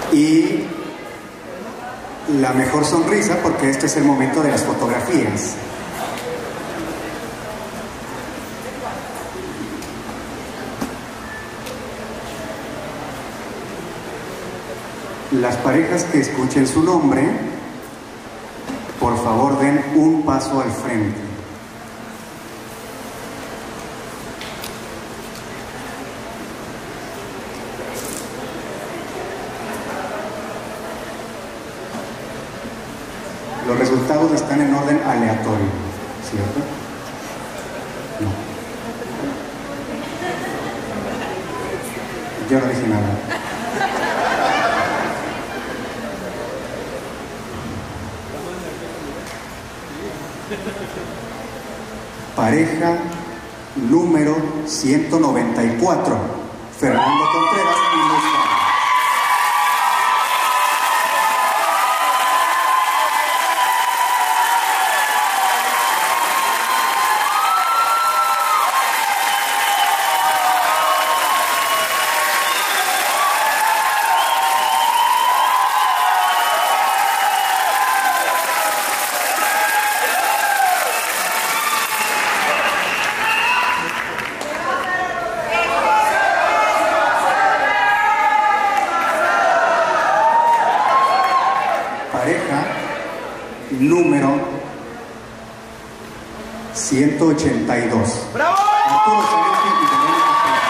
y la mejor sonrisa, porque este es el momento de las fotografías. Las parejas que escuchen su nombre, por favor den un paso al frente. Los resultados están en orden aleatorio, ¿cierto? No. Yo no dije nada. Pareja número 194, Fernando Contreras y Luz Carlos. Pareja número 182. ¡Bravo! Arturo Zanetti y Verónica Pérez.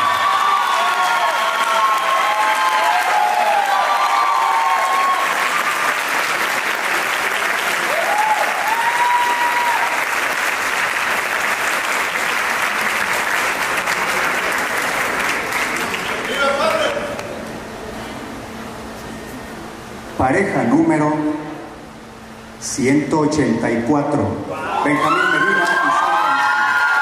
Pareja número 184, Benjamín Medina y Sandra Mejía.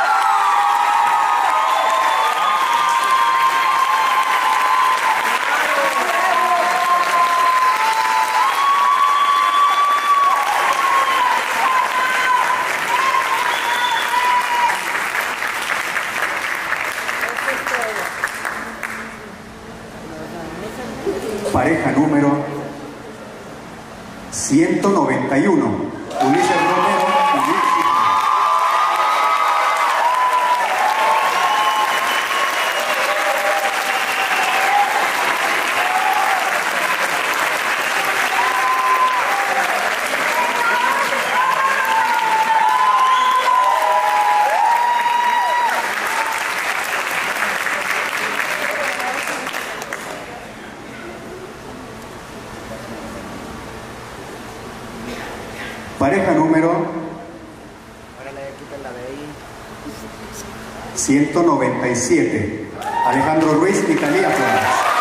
Pareja número 191, Ulises Romero y Luis Cisneros. Pareja número 197, Alejandro Ruiz y Talía Flores.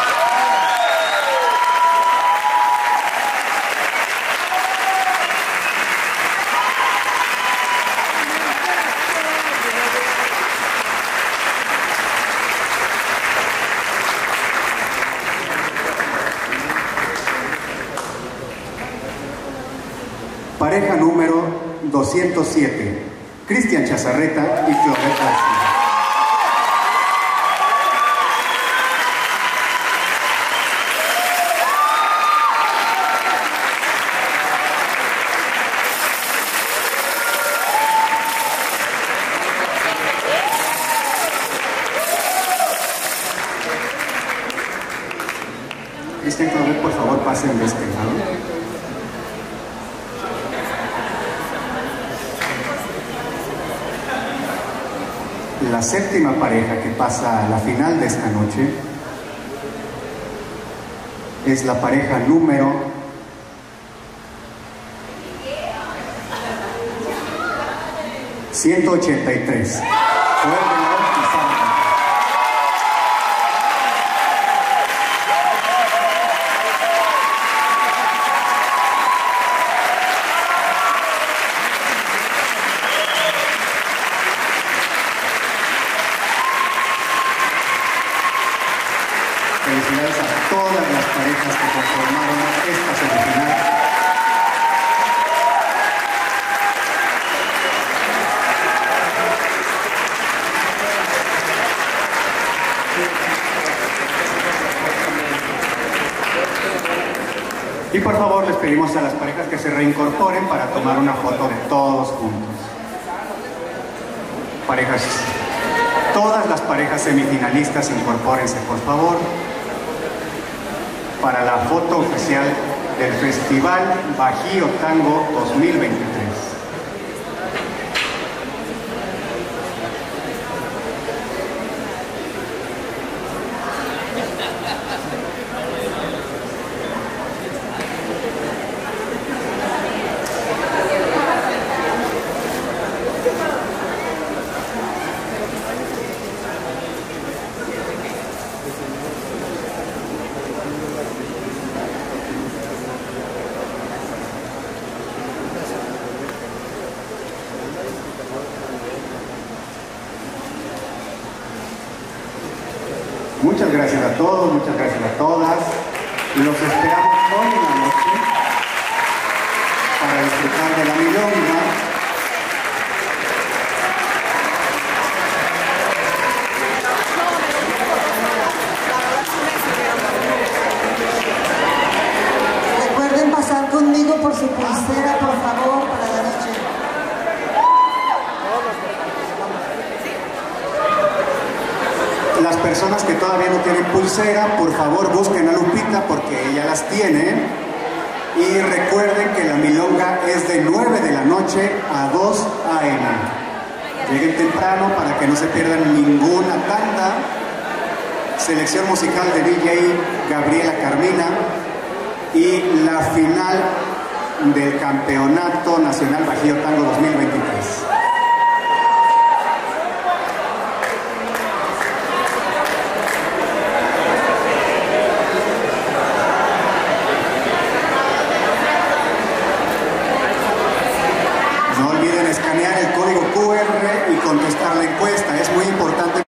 Pareja número 207, Cristian Chazarreta y Cloret García. Cristian, Cloret, por favor, pasen de este lado. La séptima pareja que pasa a la final de esta noche es la pareja número 183, Joel Melón y Sandra. Felicidades a todas las parejas que conformaron esta semifinal. Y por favor les pedimos a las parejas que se reincorporen para tomar una foto de todos juntos. Parejas, todas las parejas semifinalistas, incorpórense por favor para la foto oficial del Festival Bajío Tango 2023. Muchas gracias a todos, muchas gracias a todas. Los esperamos hoy en la noche para disfrutar de la milonga. Recuerden pasar conmigo por su pulsera, por favor, para la noche. Las personas que todavía no tienen pulsera, por favor busquen a Lupita porque ella las tiene. Y recuerden que la milonga es de 9 de la noche a 2 a.m. Lleguen temprano para que no se pierdan ninguna tanda. Selección musical de DJ Gabriela Carmina. Y la final del Campeonato Nacional Bajío Tango 2023. No olviden escanear el código QR y contestar la encuesta. Es muy importante.